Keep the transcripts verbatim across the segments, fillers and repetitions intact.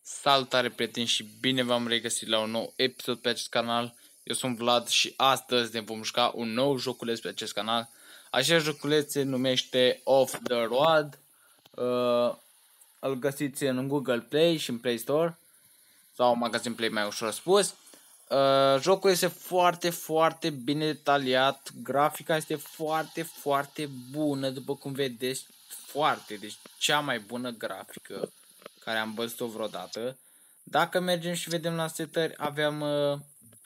Salutare prieteni și bine v-am regăsit la un nou episod pe acest canal. Eu sunt Vlad și astăzi ne vom juca un nou joculeț pe acest canal. Acest joculeț se numește Off the Road. Uh, îl găsiți în Google Play și în Play Store sau magazin Play, mai ușor spus. Uh, jocul este foarte, foarte bine detaliat. Grafica este foarte, foarte bună, după cum vedeți. Foarte, deci cea mai bună grafică care am văzut-o vreodată. Dacă mergem și vedem la setări, avem uh,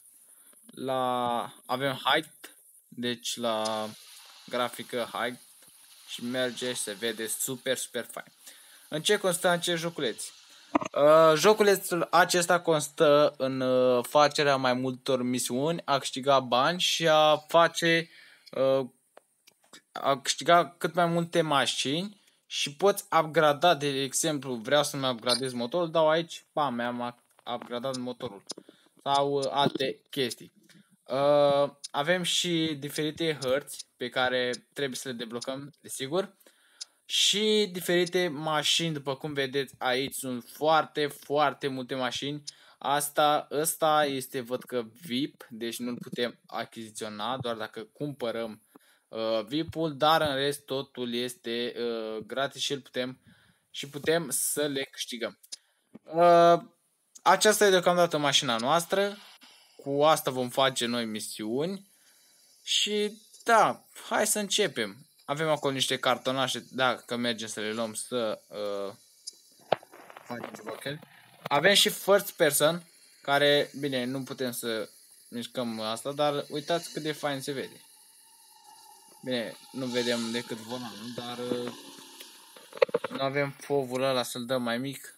la avem height, deci la grafică height și merge și se vede super, super fain. În ce constă acest joculeț? Uh, joculețul acesta constă în uh, facerea mai multor misiuni, a câștiga bani și a face uh, a câștiga cât mai multe mașini. Și poți upgrada, de exemplu, vreau să-mi upgradez motorul, dau aici, bam, mi-am upgradat motorul. Sau uh, alte chestii. Uh, avem și diferite hărți pe care trebuie să le deblocăm, desigur. Și diferite mașini, după cum vedeți aici sunt foarte, foarte multe mașini. Asta, ăsta este, văd că V I P, deci nu-l putem achiziționa, doar dacă cumpărăm Uh, V I P-ul, dar în rest totul este uh, gratis și îl putem și putem să le câștigăm. Uh, aceasta e deocamdată mașina noastră. Cu asta vom face noi misiuni. Și da, hai să începem. Avem acolo niște cartonașe, dacă mergem să le luăm să uh, facem ceva. Avem și first person, care, bine, nu putem să mișcăm asta, dar uitați cât de fain se vede. Bine, nu vedem decât volanul, dar uh, nu avem fovul ăla să-l dăm mai mic.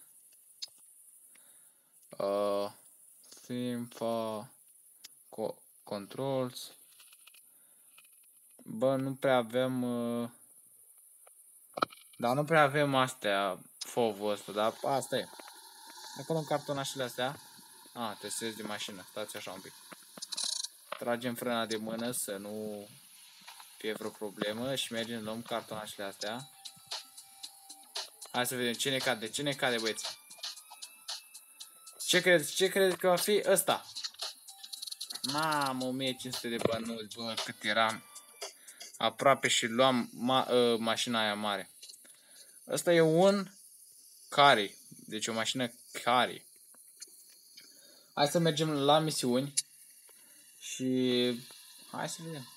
Uh, Simfa co Controls. Bă, nu prea avem... Uh, dar nu prea avem astea, fovul ăsta, dar asta e. Acolo în cartonașele astea. A, trebuie să ies de mașină, stați așa un pic. Tragem frâna de mână să nu fie vreo problemă și mergem, luăm cartonașele astea. Hai să vedem ce ne cade, ce ne cade, băieți. Ce credeți, ce credeți că va fi ăsta? Mamă, o mie cinci sute de bănuți, bă, cât eram aproape și luam ma uh, mașina aia mare. Ăsta e un carry, deci o mașină carry. Hai să mergem la misiuni și hai să vedem.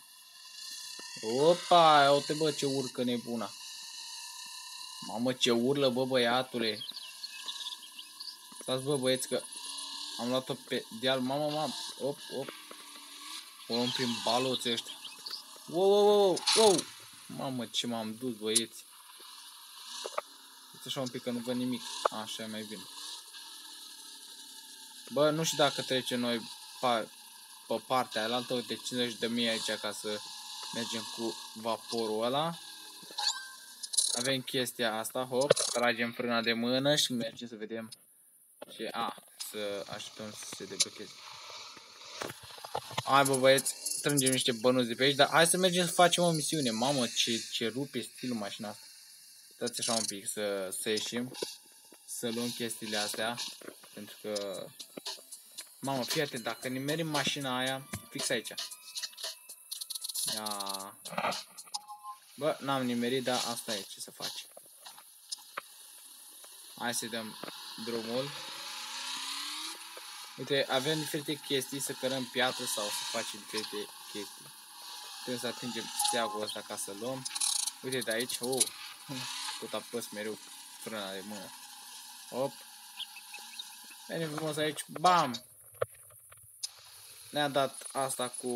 Opa, uite bă ce urcă nebuna. Mamă, ce urlă, bă, băiatule. Stați, bă, băieți, că am luat-o pe deal. Mamă, mamă, op, op. O luăm prin baloți ăștia. Wow, wow, wow, wow. Mamă, ce m-am dus, băieți. Uite așa un pic că nu văd nimic. Așa e mai bine. Bă, nu știu dacă trece noi pe, pe partea aia altă. Uite, cincizeci de mii aici ca să mergem cu vaporul ăla. Avem chestia asta, hop, tragem frâna de mână și mergem să vedem ce... A, să așteptăm să se deblocheze. Hai, bă, băieți, strângem niște bănuți de pe aici, dar hai să mergem să facem o misiune. Mamă, ce, ce rupe stilul mașina asta. Dați așa un pic să, să ieșim, să luăm chestiile astea, pentru că... Mamă, fii atent, dacă nimerim mașina aia, fix aici. Ia... Bă, n-am nimerit, dar asta e, ce să faci. Hai să dăm drumul. Uite, avem diferite chestii, să cărăm piatră sau să facem diferite chestii. Trebuie să atingem steagul ăsta ca să luăm. Uite de aici, oh, tot apăs mereu frâna de mână. Hop. Venim frumos aici, bam! Ne-a dat asta cu...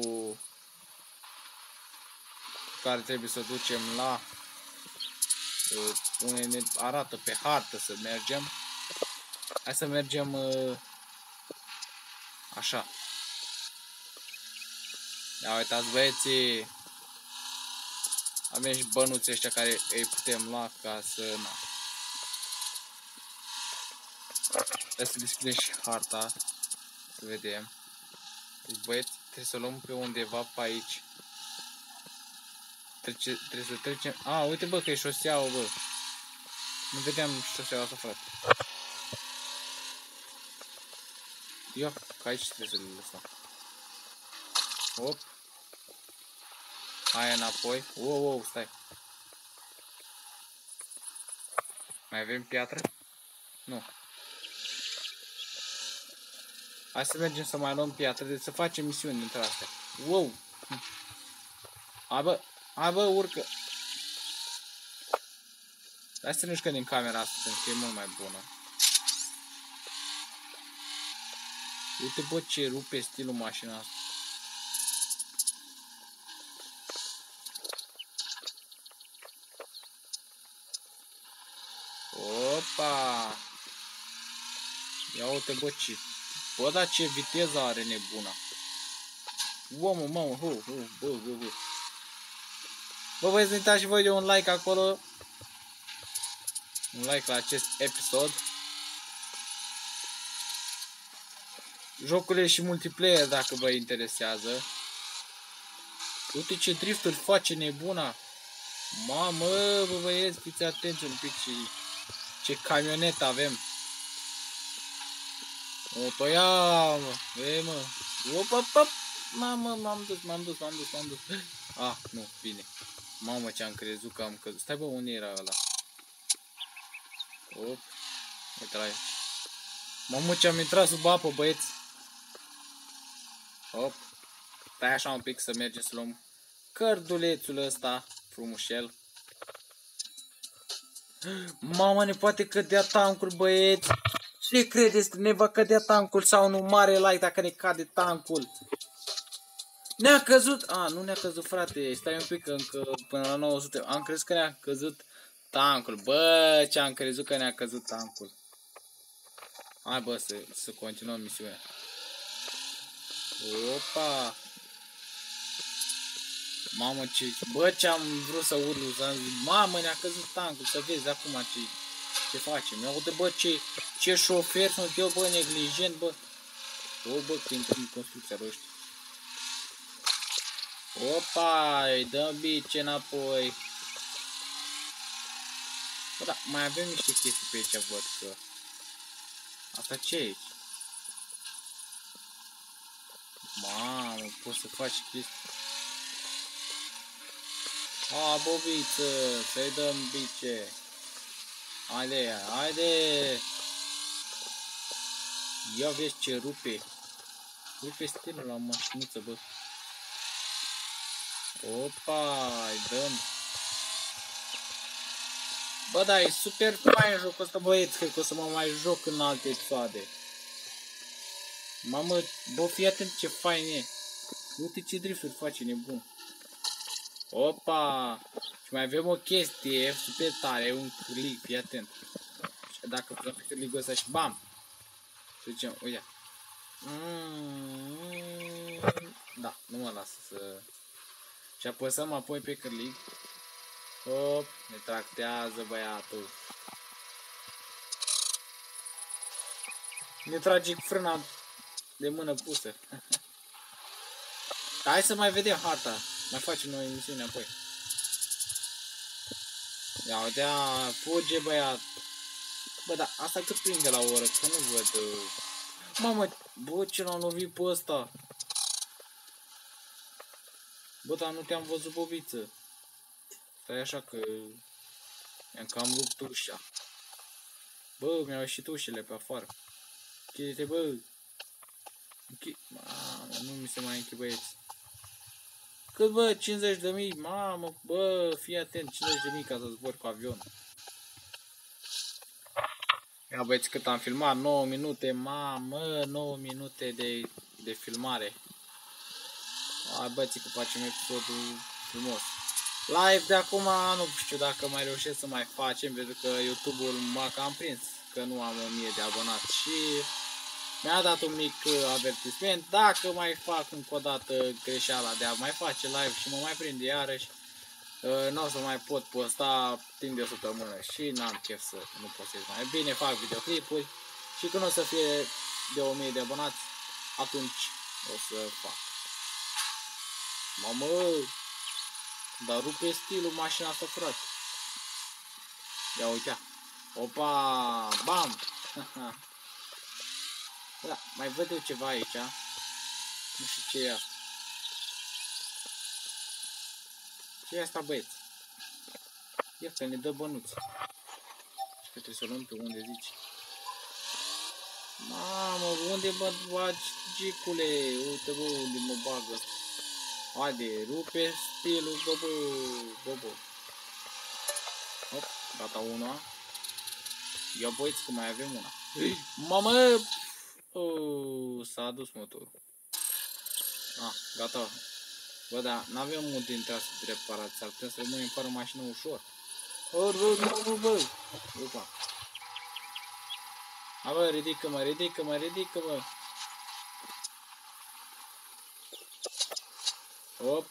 care trebuie să ducem la... Uh, unde ne arată pe hartă să mergem. Hai să mergem... Uh, așa. Ia uitați, băieții. Avem și bănuții ăștia care îi putem lua ca să... Na. Hai să deschidem și harta. Să vedem. Deci, băieți, trebuie să luăm pe undeva pe aici. Trece, trebuie să trecem... A, uite, bă, că e șoseaua, bă. Nu vedeam șoseaua asta, frate. Ia, că aici trebuie să le lăsăm. Hop. Hai înapoi. Wow, wow, stai. Mai avem piatră? Nu. Hai să mergem să mai luăm piatră, deci să facem misiuni dintre astea. Wow! Hai bă, hai bă, urcă! Hai să ne jucăm din camera asta, pentru că e mult mai bună. Uite bă ce rupe stilul mașina asta. Opa! Ia uite bă ce... Bă, dar ce viteză are nebuna. Wow, mă, mamă, hu, hu, bă, bă, bă. Bă, voi să uitați și voi de un like acolo. Un like la acest episod. Jocurile și multiplayer dacă vă interesează. Uite ce drifturi face nebuna. Mamă, bă băieți, fiți atenți un pic și ce camionetă avem. O toia, mă, e mă. Op, op, op. Mamă, m-am dus, m-am dus, m-am dus, m-am dus. Ah, nu, bine. Mamă, ce-am crezut că am căzut. Stai bă, unde era ăla? Op, uite la aici. Mamă, ce-am intrat sub apă, băieți. Hop. Stai așa un pic să mergem să luăm cărdulețul ăsta frumușel. Mama, ne poate cădea tancul, băieți. Ce credeți? Ne va cădea tancul sau nu? Mare like dacă ne cade tancul. Ne-a căzut. A, nu ne-a căzut, frate. Stai un pic încă până la nouă sute. Am crezut că ne-a căzut tancul. Bă, ce am crezut că ne-a căzut tancul. Hai bă, să, să continuăm misiunea. Opa. Mamă, ce... Bă, ce-am vrut să urlu, să zic, mamă, ne-a căzut tancul, să vezi acum ce, ce facem. Ia uite, bă, ce, ce șofer sunt eu, bă, neglijent, bă. O, bă, că intrăm în construcția, bă, ăștia. Opa, îi dăm bice înapoi. Bă, da, mai avem niște chestii pe aici, văd că... Asta ce e aici? Mamă, poți să faci chestii. A, bobiță, să-i dăm bice. Haide, haide. Ia vezi ce rupe. Rupe stilul la mașinuță, bă. Opa, îi dăm. Bă, da, e super fain jocul ăsta, băieți. Cred că o să mă mai joc în alte episoade. Mamă, bă, fii atent ce fain e. Uite ce drifturi face, nebun. Opa! Și mai avem o chestie super tare, un cârlig, fii atent. Și dacă putem pe cârligul ăsta și bam! Să zicem, uite. Mm, da, nu mă lasă să... Și apăsăm apoi pe cârlig. Hop, ne tractează băiatul. Ne trage frâna de mână pusă. Hai să mai vedem harta. Mai facem noi emisiune apoi. Ia uite, fuge băiat. Bă, da, asta cât prinde la oră, că nu văd. Mamă, bă, ce l-am lovit pe ăsta. Bă, dar nu te-am văzut, bobiță. Stai așa că mi-am cam rupt ușa. Bă, mi-au ieșit ușile pe afară. Închide-te, bă. Închide. Mamă, nu mi se mai închid, băieți. Cât, bă? cincizeci de mii? Mamă, bă, fii atent, cincizeci de mii ca să zbor cu avionul. Ia băieți cât am filmat, nouă minute, mamă, nouă minute de, de filmare. Hai băieți că facem episodul frumos. Live de acum, nu știu dacă mai reușesc să mai facem, pentru că YouTube-ul m-a cam prins că nu am o mie de abonați și mi-a dat un mic avertisment. Dacă mai fac încă o dată greșeala de a mai face live și mă mai prinde iarăși, nu o să mai pot posta timp de o săptămână și n-am chef să nu postez mai bine, fac videoclipuri și când o să fie de o mie de abonați, atunci o să fac. Mamă, dar rupe stilul mașina asta, frate. Ia uite. Opa, bam. Da, mai văd eu ceva aici. Nu știu ce e asta. Ce e asta, băieți? Ia că ne dă bănuți. Și că trebuie să o luăm pe unde zici. Mamă, unde mă bagi, gicule? Uite, bă, unde mă bagă. Haide, rupe stilul, bă, bă, bă, bă. Hop, gata una. Ia băieți că mai avem una. Mamă! Oh, s-a adus motorul. Ah, gata. Bă, da, n-avem mult dintre astea de reparat. S-ar putea să rămânem fără mașină ușor. Bă, bă, bă, bă. Upa. A, bă, ridică-mă, ridică-mă, ridică-mă. Hop.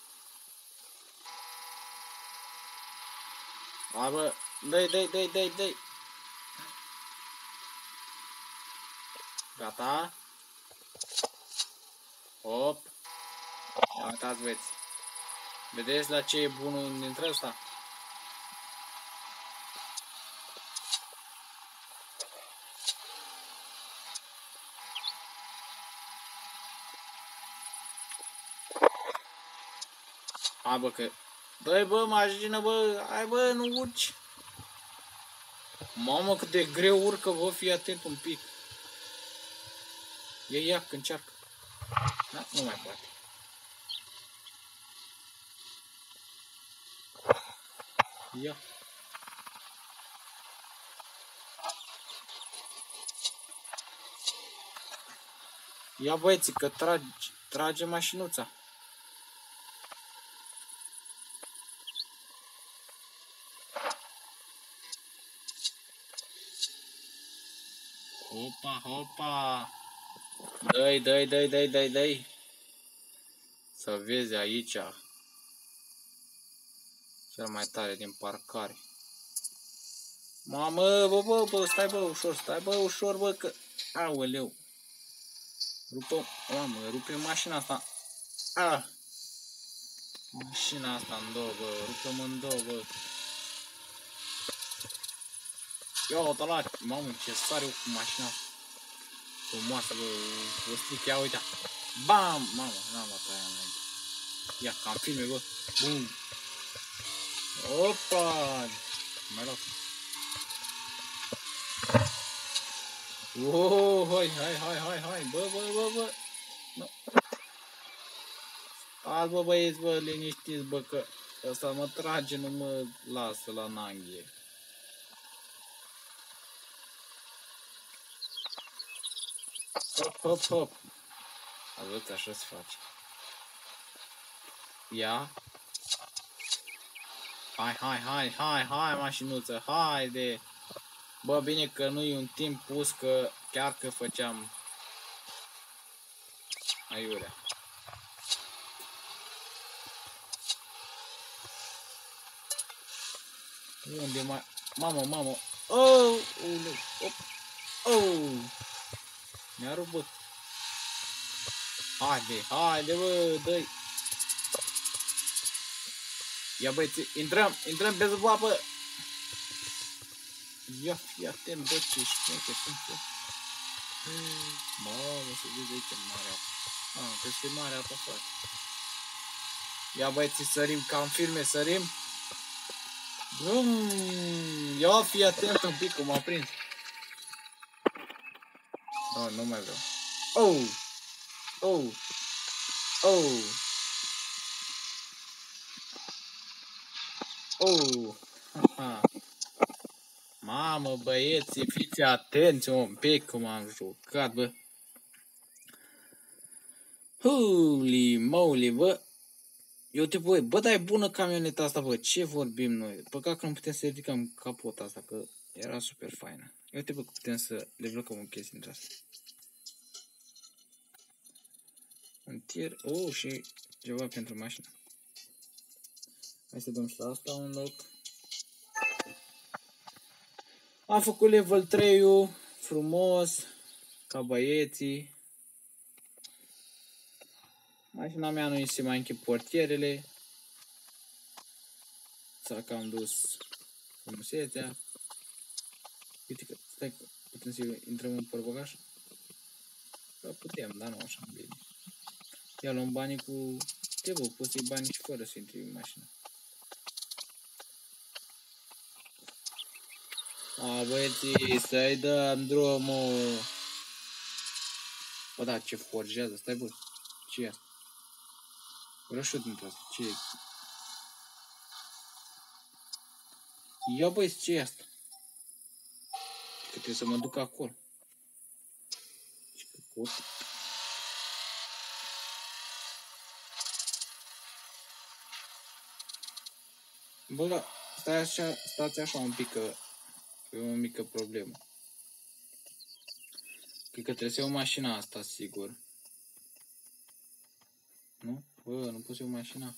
A, bă, dă-i, dă-i, dă-i, dă-i, dă-i. Gata. Hop. Ia uitați, băieți. Vedeți la ce e bunul dintre ăsta? Hai, bă, că... Dă-i, bă, mașină, bă. Hai, bă, nu urci. Mamă, cât de greu urcă, bă, fii atent un pic. Ia, ia, că încearcă. Da, nu mai poate. Ia. Ia, băieții, că trage, trage mașinuța. Hopa, hopa. Dă-i, dă-i, dă-i, dă-i, dă-i, dă-i. Să vezi aici. Cel mai tare din parcare. Mamă, bă, bă, bă, stai, bă, ușor, stai, bă, ușor, bă, că... Aoleu. Rupă, mamă, rupe mașina asta. Ah. Mașina asta în două, bă, rupă-mă în două, bă. Ia o la, mamă, ce sare eu cu mașina asta. Frumoasă, bă, o stric, ia uita. Bam, mamă, n-am luat aia înainte. Ia, cam filme, bă, bum. Opa, mai luat. Oh, hai, hai, hai, hai, hai, bă, bă, bă, bă. No. Azi, bă, băieți, bă, liniștiți, bă, că ăsta mă trage, nu mă lasă la nanghie. Hop, hop, hop. Azi, așa se face. Ia. Hai, hai, hai, hai, hai, mașinuță, haide. Bă, bine că nu e un timp pus, că chiar că făceam aiurea. Unde mai... Mamă, mamă. Oh, oh, oh. Mi-a rupt, bă. Haide, haide, bă, dă-i. Ia, băieți, intrăm, intrăm pe sub apă. Ia, fii atent, bă, ce șmeche sunt eu. Mamă, să vezi aici marea apă. Ah, trebuie să fie marea apă, frate. Ia, băieți, sărim, ca în filme, sărim. Brum! Ia, fii atent un pic, cum m-a prins. Oh, nu mai vreau. Oh! Oh! Oh! Oh! Ha. Mamă, băieți, fiți atenți un pic cum am jucat, bă. Holy moly, bă. Eu te băi, bă, dar e bună camioneta asta, bă, ce vorbim noi? Păcat că nu putem să ridicăm capota asta, că era super faină. Eu te bă, că putem să deblocăm o chestie dintre asta. Un tir, oh, și ceva pentru mașină. Hai să dăm și la asta un loc. Am făcut level trei-ul, frumos, ca băieții. Mașina mea nu-i se mai închid portierele. S-a cam dus frumusețea. Uite că, stai că putem să intrăm în portbagaj. putem, dar nu așa bine. Ia luăm banii cu... Te bă, poți să-i bani și fără să intri în mașină. A, băieții, să-i dăm drumul. Bă, da, ce forjează, stai bă. Ce e asta? Rășut dintre asta, ce e? Ia băieți, ce e asta? Că trebuie să mă duc acolo. Ce căcot. Bă, stai așa, stați așa un pic, că e o mică problemă. Cred că trebuie să iau mașina asta, sigur. Nu? Bă, nu pot să iau mașina.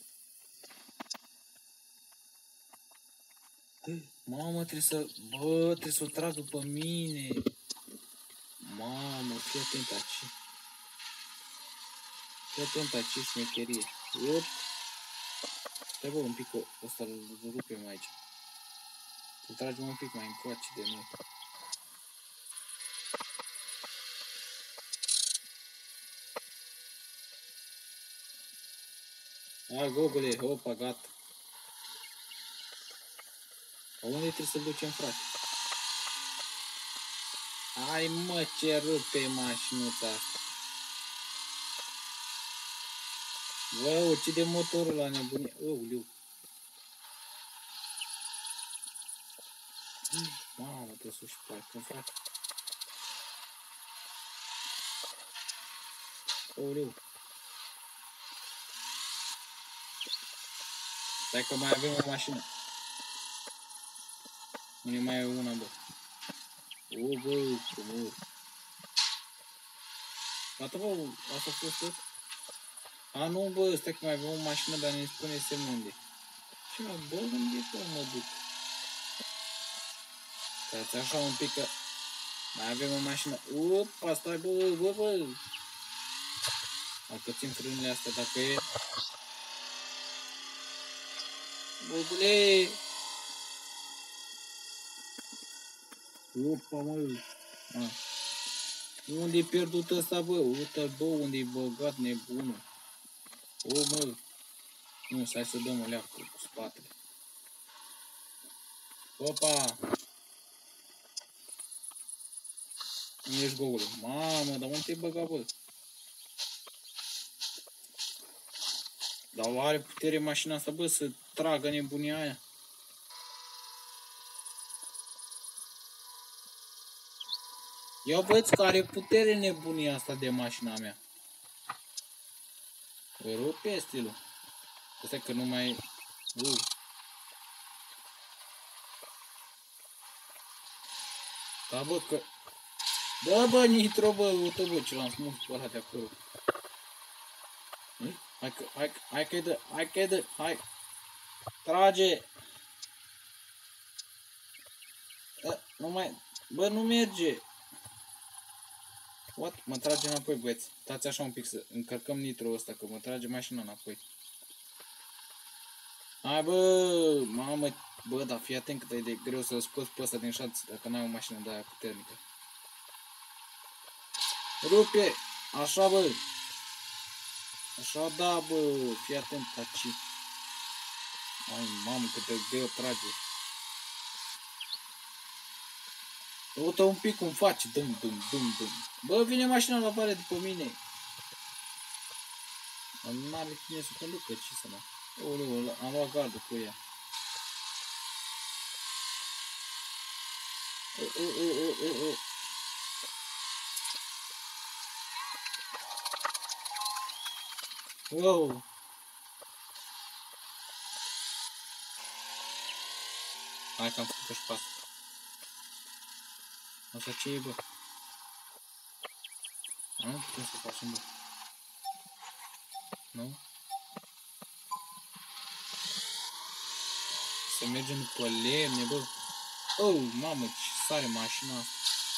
Mamă, trebuie să... Bă, trebuie să o trag după mine. Mamă, fii atent aici. Fii atent aici, șmecherie. Iop. Stai bă, un pic, ăsta îl rupem aici. Să tragem un pic mai încoace de noi. Hai, Gogole, opa, gata. A unde trebuie să ducem, frate? Hai, mă, ce rupe mașinuța asta. Bă, ucide motorul la nebunie. Uliu. Mamă, trebuie să-și parcăm, frate. Uliu. Stai că mai avem o mașină. Unde mai e una, bă. O, bă, frumos. Gata, bă, asta a fost tot? A, nu, bă, stai că mai avem o mașină, dar ne spune semnul unde. Și mă, bă, unde bă, mă duc? Stați așa un pic că mai avem o mașină. Opa, stai, bă, bă, bă. Dacă țin frânile astea, dacă e... Băbule! Opa, mă! A. Unde-i pierdut ăsta, bă? Uite-l, bă, unde-i băgat nebunul. O, mă! Nu, stai să dăm o leacă cu spatele. Opa! Nu ești goulă. Mamă, dar unde te-ai băgat, bă? Dar are putere mașina asta, bă, să tragă nebunia aia. Ia băieți că are putere nebunia asta de mașina mea. Vă rupe stilul. Asta că nu mai... Uh. Da, bă, că... Bă, bă, nitro, bă, uite, bă, ce l-am smuls pe ăla de acolo. Hai că, hai că, hai că-i dă, hai că-i dă, hai. Trage. A, nu mai, bă, nu merge. What? Mă trage înapoi, băieți. Stați așa un pic să încărcăm nitro ăsta, că mă trage mașina înapoi. Hai, bă, mamă, bă, dar fii atent cât e de greu să-l scoți pe ăsta din șanț dacă n-ai o mașină de aia puternică. Rupe! Așa, bă! Așa, da, bă, fii atent aici. Ai, mamă, cât de greu trage. Uite un pic cum face, dum, dum, dum, dum. Bă, vine mașina la vale după mine. N-are cine să conducă, ce să mă. Oleu, am luat gardul cu ea. O, o, o, o, o. Wow. Hai că am făcut și pas. Asta ce e, bă? Nu putem să facem, bă. Nu? Să mergem după lemne, bă. Oh, mamă, ce sare mașina asta.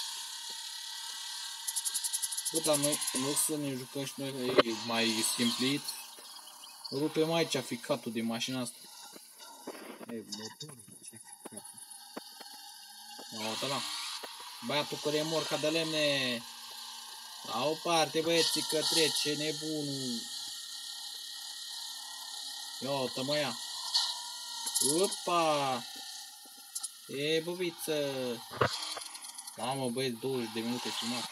Bă, dar noi, în loc să ne jucăm și noi, e mai simplit. Rupem aici ficatul de mașina asta. E, motorul, ce ficatul. Uite la. Băiatul cu remorca de lemne. La o parte, băieții, că trece nebunul. Ia uite, mă ia. Opa! E, bubiță! Mamă, băieți, douăzeci de minute filmat.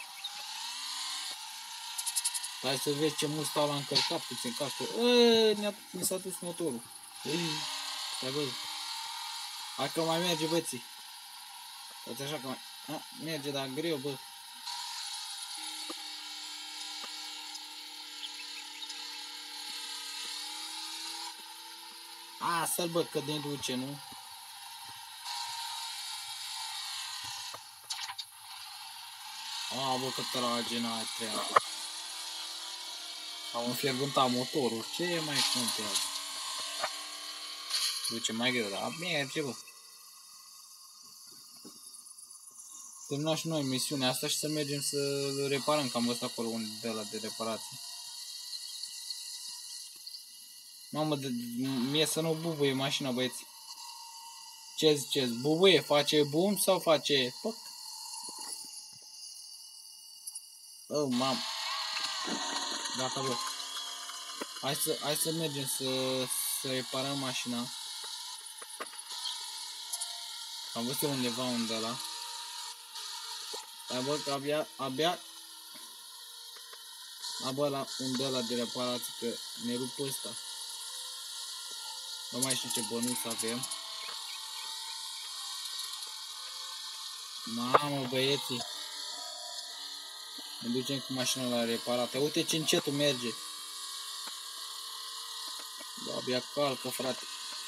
Hai să vezi ce mult stau la încărcat, puțin cască. Ăă, mi s-a dus motorul. Stai, bă. Hai că mai merge, băieții. Uite așa că mai... A, merge, dar greu, bă. A, să-l bă, că ne duce, nu? A, bă, că trage, n-ai treabă. Am înfierbântat motorul, ce mai contează? Duce mai greu, dar merge, bă. Terminăm și noi misiunea asta și să mergem să reparăm, că am văzut acolo unde de la de reparație. Mamă, de, mie să nu bubuie mașina, băieți. Ce ziceți? Bubuie? Face bum sau face poc? Oh, mamă. Gata, bă. Hai să, hai să mergem să, să reparăm mașina. Am văzut undeva unde ăla. Dar bă, că abia, abia abia la unde ăla de reparație, că ne rup ăsta. Nu mai știu ce bănuți avem. Mamă, băieții. Ne ducem cu mașina la reparată. Uite ce încetul merge. Abia calcă, frate.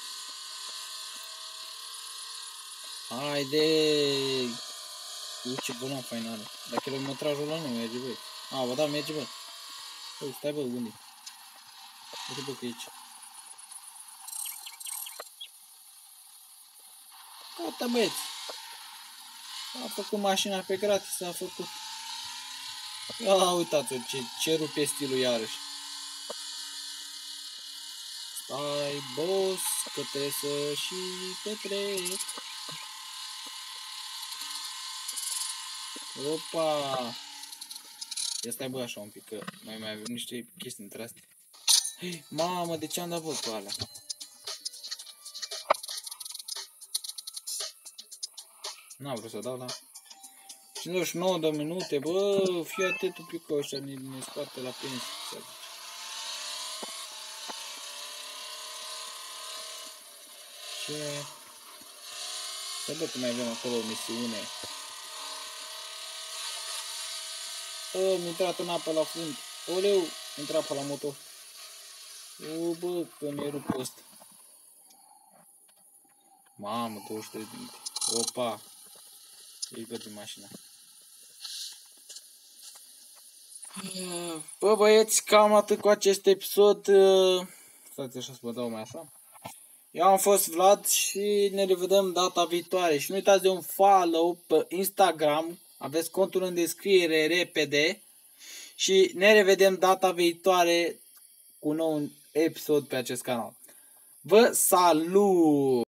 Haide! Uite ce bună faină are. Dar kilometrajul ăla nu merge, băi. A, bă, da, merge, bă. Bă, stai, bă, unde? Uite, bă, că e aici. Gata, băieți. A făcut mașina pe gratis, a făcut. Ia, uitați-o, ce, ce rupe stilul iarăși. Stai, boss, că trebuie să și petrec. Opa! Ia stai, bă, așa un pic, că noi mai avem niște chestii între astea. Mamă, de ce am dat, bă, pe alea? N-am vrut să dau, dar... cincizeci și nouă de minute, bă, fii atent un pic că ăștia ne, ne scoate la pensie, să zice. Ce? Să bă, că mai avem acolo o misiune. Bă, mi-a intrat în apă la fund. Oleu, mi-a intrat pe la motor. O, bă, că ne rup ăsta. Mamă, douăzeci și trei de minute. Opa! Ei văd din mașina. Bă, băieți, cam atât cu acest episod. Stați așa să vă dau mai așa. Eu am fost Vlad și ne revedem data viitoare. Și nu uitați de un follow pe Instagram. Aveți contul în descriere repede. Și ne revedem data viitoare cu un nou episod pe acest canal. Vă salut!